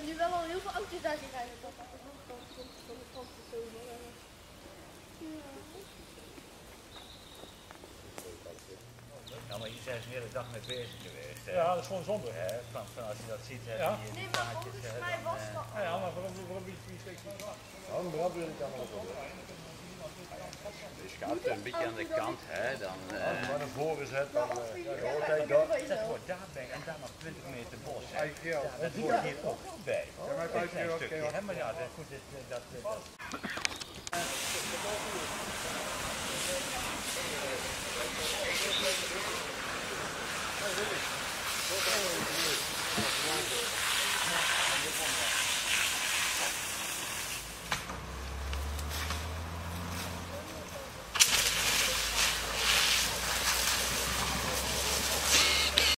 heb nu wel al heel veel auto's daar zien rijden. Dat is nog van de kant te zomer. Ja, maar je bent de hele dag mee bezig geweest. Hè? Ja, dat is gewoon zonde. Van als je dat ziet, hè, Ja. Nee, maar volgens mij was dat. Ja, maar waarom wie steekt van af? Ja, een brandweer kan wel op. Dus gaat een beetje aan de kant, hè, dan... Maar naar voren zet, dan... kijk, dat wordt daar weg en daar nog 20 meter bos. Hè. Ja, Dat hoort hier ook bij. Ja, maar Een klein stukje, hè, maar ja, dat,